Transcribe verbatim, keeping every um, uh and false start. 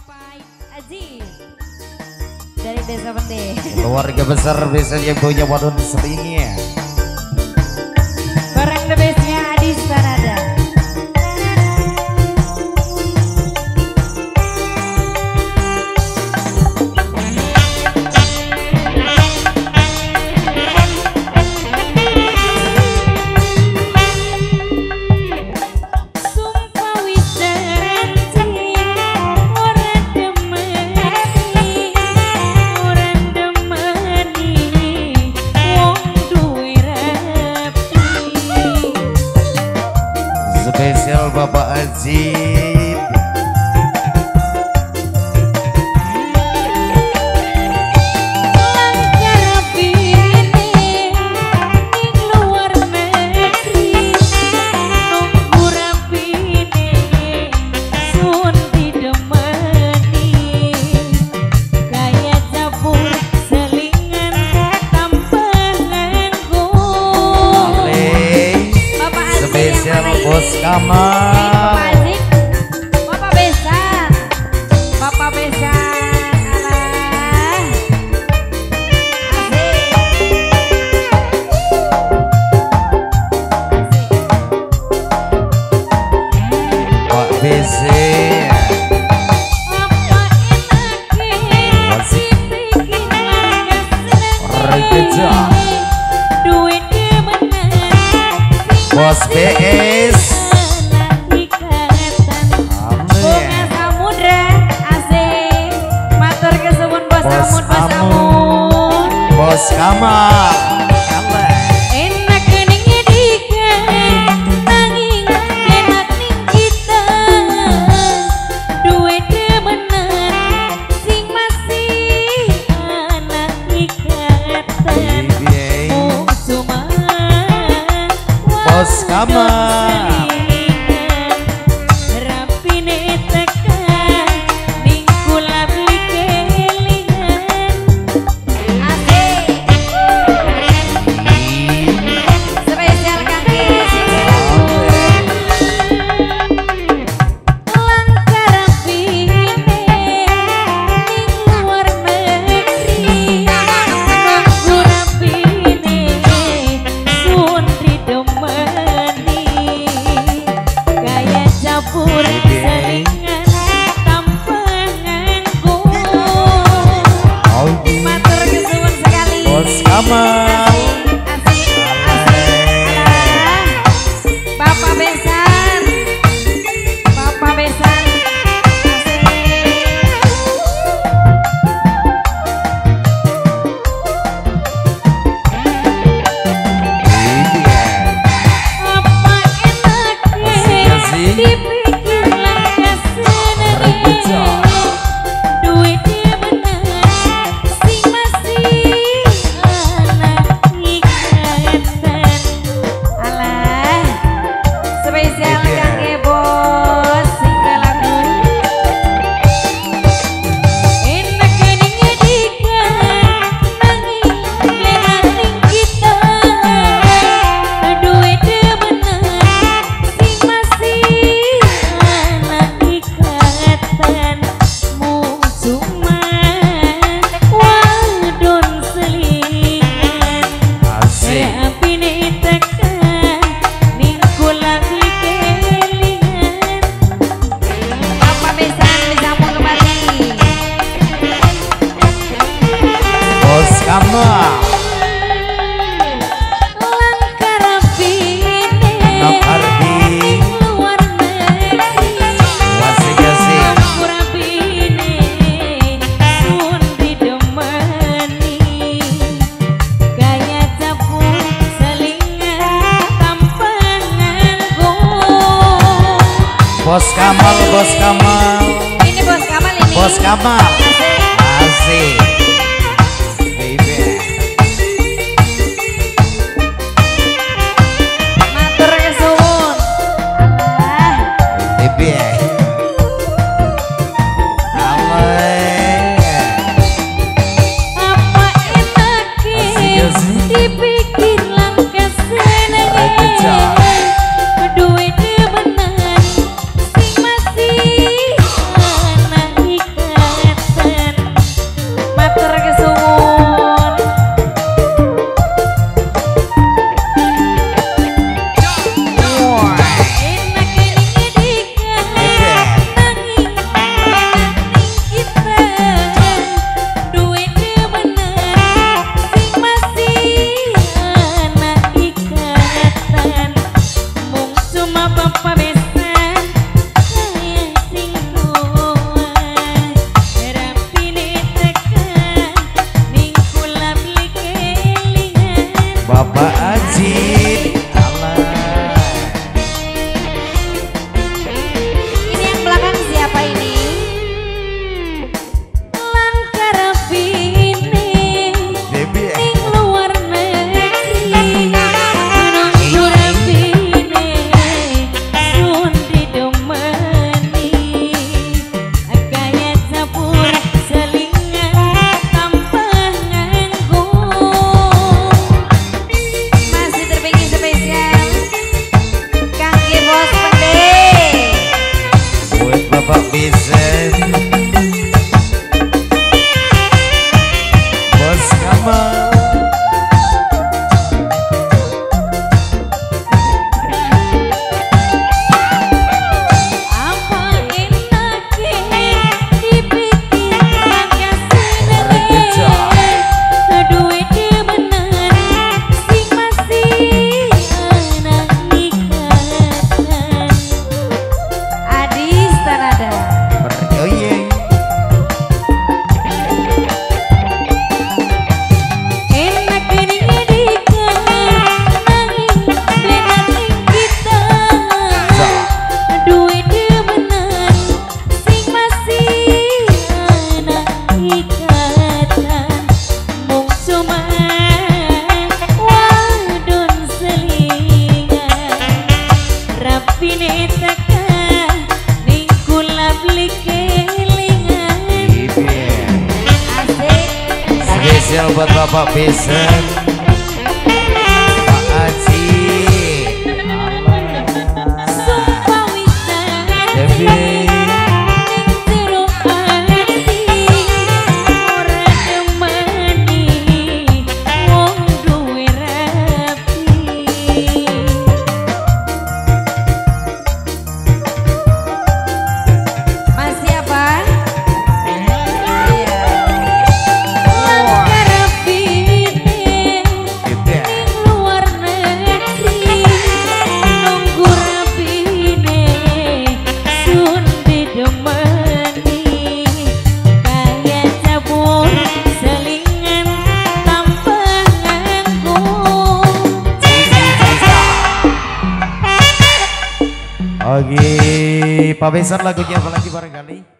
Bapak Aji dari Desa Pende. Keluarga besar biasanya punya wadon selingnya. Barang the bestnya Adi Sanada. Spesial Bapak Ajib. Bos Kamal, Bapak Azik, Bapak Besan, Bapak Besan, alah, asik, Pak Beze, apa enaknya dibikin lagas Regeja, duit demenan, Bos B S. Bos Kamal, enak keningnya dikan, nanging enak ning kita, duit demenan, sing masih anak ikatan, oh cuma Bos Kamal. Bapak Besan, Bapak Besan, apa enaknya dibikin lagas seneng, duit demenan, sing masih anak ikatan, alah spesial kangge bos sing lagu enak keningnya dikan, nanging enak ning kita, duit demenan, sing masih anak ikatan, mu cuma wadon selingan, tapi tekan ning kula kelingan. Bapak Besan disambung kembali. Bos Kamal, Langkah rapine Nok Ardi, luar negeri, Wasik-asik, aku rapine sun didemeni, gaya capur selingan tampangan go. Bos Kamal, Bos Kamal, Ini Bos Kamal ini. Bos Kamal, asik, baby, Matur kesuwun. Alah, baby, apa enaknya dibikin langkah seneng, duit demenan, sing masih anak ikatan. buat Bapak Besen, Pak Haji, Sumpah wisan Devi, jero ati ora nemani wong duwe rapi. Masih apa? Iya. Langkah rapine Bebek, ning luar negeri nunggu rapine sun didemeni kaya cabur selingan tanpa nganggung. Oke, Pak Besan lagunya apa lagi barangkali?